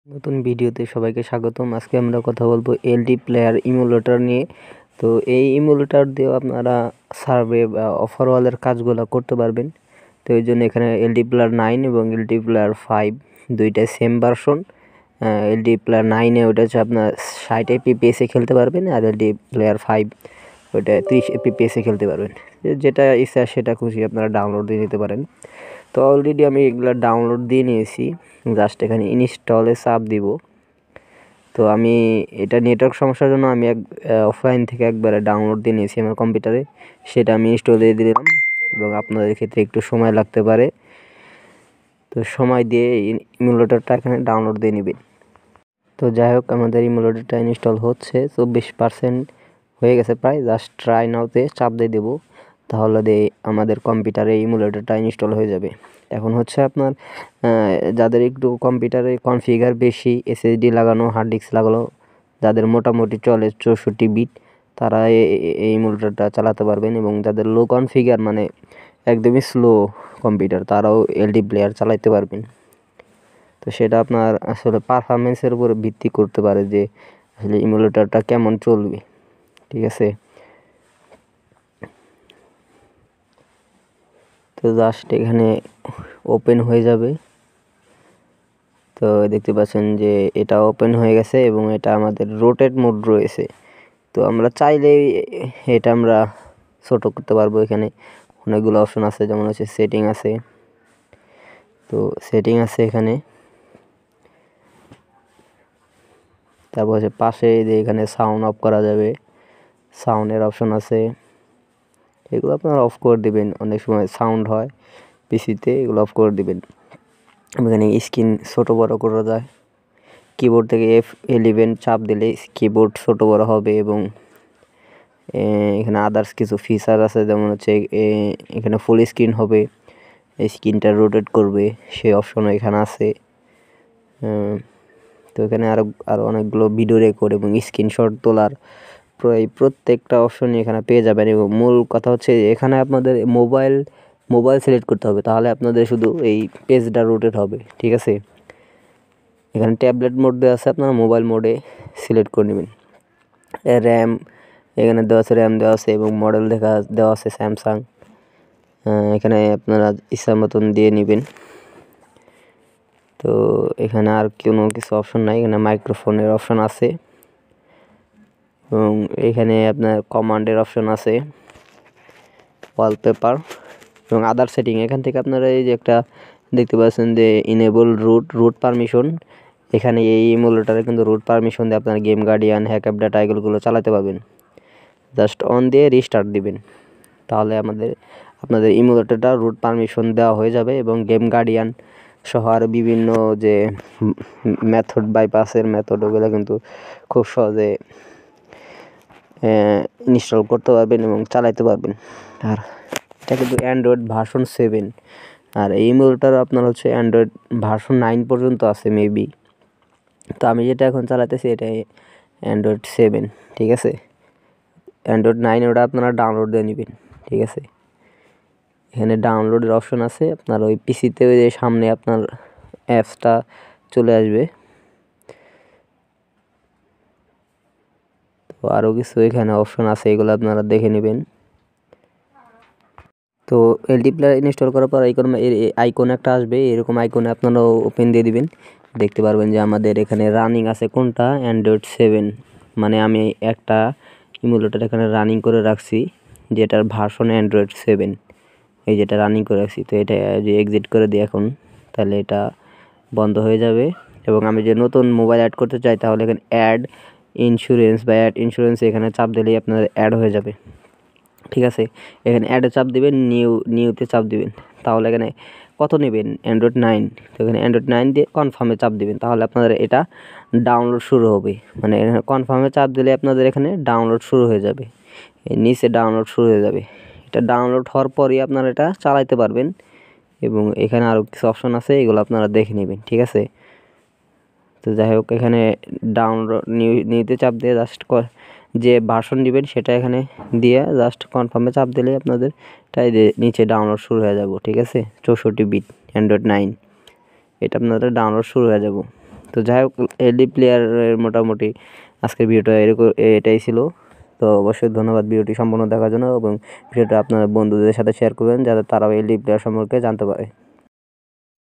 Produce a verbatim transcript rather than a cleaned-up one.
নতুন ভিডিওতে সবাইকে স্বাগতম। আজকে আমরা কথা বলবো এলডি প্লেয়ার ইমুলেটর নিয়ে। তো এই ইমুলেটর দিয়েও আপনারা সার্ভে বা ওভারঅলের কাজগুলো করতে পারবেন। তো এই জন্য এখানে এলডি প্লেয়ার নাইন এবং এলডি প্লেয়ার ফাইভ দুইটাই সেম ভার্সন। এলডি প্লেয়ার নাইনে ওটা হচ্ছে আপনার ষাট এপিপিএসে খেলতে পারবেন, আর এলডি প্লেয়ার ফাইভ ওইটা ত্রিশ এপিপিএসে খেলতে পারবেন। যেটা ইচ্ছা সেটা খুশি আপনারা ডাউনলোড দিয়ে নিতে পারেন। তো অলরেডি আমি এগুলো ডাউনলোড দিয়ে নিয়েছি, জাস্ট এখানে ইনস্টলে চাপ দিব। তো আমি এটা নেটওয়ার্ক সমস্যার জন্য আমি এক অফলাইন থেকে একবারে ডাউনলোড দিয়ে নিয়েছি আমার কম্পিউটারে, সেটা আমি ইনস্টল দিয়ে দিলাম এবং আপনাদের ক্ষেত্রে একটু সময় লাগতে পারে। তো সময় দিয়ে ইমুলেটরটা এখানে ডাউনলোড দিয়ে নেবেন। তো যাই হোক, আমাদের ইমুলেটরটা ইনস্টল হচ্ছে, চব্বিশ পার্সেন্ট হয়ে গেছে প্রায়। জাস্ট ট্রাই নাওতে চাপ দিয়ে দেবো, তাহলে দিয়ে আমাদের কম্পিউটারে ইমুলেটরটা ইনস্টল হয়ে যাবে। এখন হচ্ছে আপনার যাদের একটু কম্পিউটারে কনফিগার বেশি, এসএসডি লাগানো, হার্ড ডিস্ক লাগানো, যাদের মোটামুটি চলে চৌষট্টি বিট, তারা এই ইমুলেটরটা চালাতে পারবেন। এবং যাদের লো কনফিগার মানে একদমই স্লো কম্পিউটার, তারাও এলডি প্লেয়ার চালাতে পারবেন। তো সেটা আপনার আসলে পারফরমেন্সের উপরে ভিত্তি করতে পারে যে আসলে ইমুলেটরটা কেমন চলবে। ঠিক আছে, তো জাস্ট এখানে ওপেন হয়ে যাবে। তো দেখতে পাচ্ছেন যে এটা ওপেন হয়ে গেছে এবং এটা আমাদের রোটেট মোড রয়েছে। তো আমরা চাইলে এটা আমরা ছোট করতে পারবো। এখানে অনেকগুলো অপশন আছে, যেমন হচ্ছে সেটিং আছে। তো সেটিং আছে এখানে, তারপর হচ্ছে পাশে যে এখানে সাউন্ড অফ করা যাবে, সাউন্ডের অপশন আছে। এগুলো আপনারা অফ করে দিবেন, অনেক সময় সাউন্ড হয় পিসিতে, এগুলো অফ করে দিবেন। এখানে স্ক্রিন ছোট বড় করা যায়, কিবোর্ড থেকে এফ ইলেভেন চাপ দিলে কিবোর্ড ছোট বড় হবে। এবং এখানে আদার্স কিছু ফিচার আছে, যেমন হচ্ছে এখানে ফুল স্ক্রিন হবে, স্ক্রিনটা রোটেট করবে, সেই অপশনও এখানে আছে। তো এখানে আরও আরও অনেকগুলো ভিডিও রেকর্ড এবং স্ক্রিনশট তোলার প্রায় প্রত্যেকটা অপশনই এখানে পেয়ে যাবেন। এবং মূল কথা হচ্ছে এখানে আপনাদের মোবাইল মোবাইল সিলেক্ট করতে হবে, তাহলে আপনাদের শুধু এই পেজটা রোটেট হবে। ঠিক আছে, এখানে ট্যাবলেট মোড দেওয়া আছে, আপনারা মোবাইল মোডে সিলেক্ট করে নেবেন। র্যাম এখানে দেওয়া আছে, র্যাম দেওয়া আছে এবং মডেল দেখা দেওয়া আছে স্যামসাং। এখানে আপনারা ইচ্ছা মতন দিয়ে নেবেন। তো এখানে আর কোনো কিছু অপশন নাই, এখানে মাইক্রোফোনের অপশন আছে এবং এখানে আপনার কমান্ডের অপশন আছে, ওয়ালপেপার এবং আদার সেটিং। এখান থেকে আপনারা এই যে একটা দেখতে পাচ্ছেন যে ইনেবল রুট রুট পারমিশন, এখানে এই ইমুলেটরে কিন্তু রুট পারমিশন দিয়ে আপনার গেম গার্ডিয়ান, হ্যাকআপ ডাটা এগুলোগুলো চালাতে পারবেন। জাস্ট অন দিয়ে রিস্টার্ট দিবেন, তাহলে আমাদের আপনাদের ইমুলেটরটা রুট পারমিশন দেওয়া হয়ে যাবে এবং গেম গার্ডিয়ান সহ আরও বিভিন্ন যে মেথড বাইপাসের মেথড, ওগুলো কিন্তু খুব সহজে ইনস্টল করতে পারবেন এবং চালাতে পারবেন। আর এটা কিন্তু অ্যান্ড্রয়েড ভার্সন সেভেন, আর এই ইমুলেটর আপনার হচ্ছে অ্যান্ড্রয়েড ভার্সন নাইন পর্যন্ত আছে মেবি। তো আমি যেটা এখন চালাতেছি এটা অ্যান্ড্রয়েড সেভেন। ঠিক আছে, অ্যান্ড্রয়েড নাইন ওটা আপনারা ডাউনলোড দিয়ে নেবেন। ঠিক আছে, এখানে ডাউনলোডের অপশন আছে, আপনার ওই পিসিতে ওই যে সামনে আপনার অ্যাপসটা চলে আসবে। তো আরও কিছু এখানে অপশন আছে, এগুলো আপনারা দেখে নেবেন। তো এলডি প্লেয়ার ইনস্টল করার পর আইকন আইকন একটা আসবে, এরকম আইকনে আপনারা ওপেন দিয়ে দিবেন। দেখতে পারবেন যে আমাদের এখানে রানিং আছে কোনটা, অ্যান্ড্রয়েড সেভেন। মানে আমি একটা ইমুলেটর এখানে রানিং করে রাখছি, যেটার ভার্সন অ্যান্ড্রয়েড সেভেন, এই যেটা রানিং করে রাখছি। তো এটা যে এক্সিট করে দিই এখন, তাহলে এটা বন্ধ হয়ে যাবে। এবং আমি যে নতুন মোবাইল অ্যাড করতে চাই, তাহলে এখানে অ্যাড ইন্স্যুরেন্স বা অ্যাড ইন্স্যুরেন্স এখানে চাপ দিলেই আপনার অ্যাড হয়ে যাবে। ঠিক আছে, এখানে অ্যাডে চাপ দিবেন, নিউ নিউতে চাপ দিবেন, তাহলে এখানে কত নেবেন, অ্যান্ড্রয়েড নাইন। তো এখানে অ্যান্ড্রয়েড নাইন দিয়ে কনফার্মে চাপ দিবেন, তাহলে আপনাদের এটা ডাউনলোড শুরু হবে। মানে কনফার্মে চাপ দিলে আপনাদের এখানে ডাউনলোড শুরু হয়ে যাবে, নিচে ডাউনলোড শুরু হয়ে যাবে। এটা ডাউনলোড হওয়ার পরই আপনারা এটা চালাইতে পারবেন। এবং এখানে আরও কিছু অপশন আছে, এগুলো আপনারা দেখে নেবেন। ঠিক আছে, তো যাই হোক, এখানে ডাউনলোড নিউ নিউতে চাপ দিয়ে জাস্ট যে ভার্সন নেবেন সেটা এখানে দিয়ে জাস্ট কনফার্মে চাপ দিলে আপনাদের তাই নিচে ডাউনলোড শুরু হয়ে যাব। ঠিক আছে, চৌষট্টি বিট অ্যান্ড্রয়েড নাইন, এটা আপনাদের ডাউনলোড শুরু হয়ে যাব। তো যাই হোক এলডি প্লেয়ারের মোটামুটি আজকের ভিডিওটা এরকম এটাই ছিল। তো অবশ্যই ধন্যবাদ ভিডিওটি সম্পূর্ণ দেখার জন্য, এবং ভিডিওটা আপনার বন্ধুদের সাথে শেয়ার করবেন যাতে তারাও এলডি প্লেয়ার সম্পর্কে জানতে পারে।